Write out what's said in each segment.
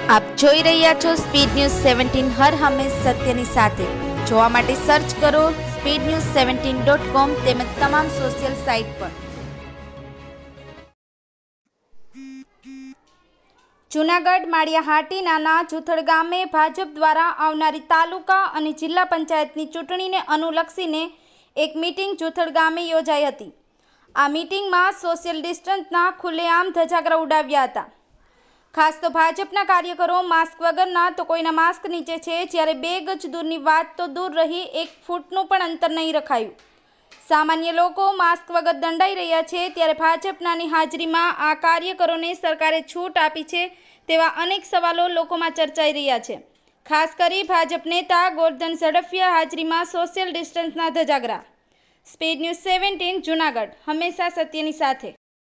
આપ જોઈ રહ્યા છો સ્પીડ ન્યૂઝ 17 હર હંમેશ સત્યની સાથે। જોવા માટે સર્ચ કરો speednews17.com તેમજ તમામ સોશિયલ સાઇટ પર। જૂનાગઢ માળિયાહાટીના જુથડ ગામે ભાજપ દ્વારા આવનારી તાલુકા અને જિલ્લા પંચાયતની ચૂંટણીને અનુલક્ષીને એક મીટિંગ જુથડ ગામે યોજાઈ હતી। આ મીટિંગમાં સોશિયલ ડિસ્ટન્સના ખુલ્લેઆમ ધજાગરા ઉડાવ્યા હતા। ખાસ તો ભાજપના કાર્યકરો માસ્ક વગરના તો કોઈના માસ્ક નીચે છે, જ્યારે 2 ગજ દૂરની વાત તો દૂર રહી 1 ફૂટનું પણ અંતર નહીં રખાયું। સામાન્ય લોકો માસ્ક વગર દંડાઈ રહ્યા છે, ત્યારે ભાજપનાની હાજરીમાં આ કાર્યકરોને સરકારે છૂટ આપી છે તેવા અનેક સવાલો લોકોમાં ચર્ચાઈ રહ્યા છે। ખાસ કરી ભાજપ નેતા ગોરધન ઝડફિયા હાજરીમાં સોશિયલ ડિસ્ટન્સના ધજાગરા। સ્પીડ ન્યૂઝ 17 જૂનાગઢ, હંમેશા સત્યની સાથે।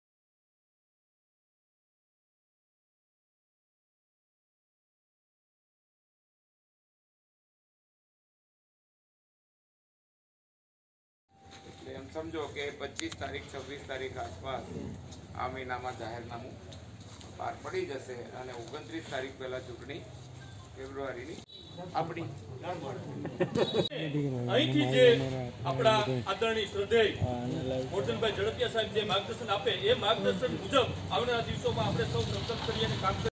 एम समझो कि 25 तारीख 26 तारीख आसपास आ महीना में जाहिरनामું पार पड़ी जैसे 29 तारीख पहला चूंटणी फेब्रुआरी अपनी અહીંથી જે આપણા આદરણીય શ્રદ્ધેય ગોરધનભાઈ ઝડપિયા સાહેબ જે માર્ગદર્શન આપે એ માર્ગદર્શન મુજબ આવનારા દિવસોમાં આપણે સૌ સંકલ્પ કરીએ અને કામ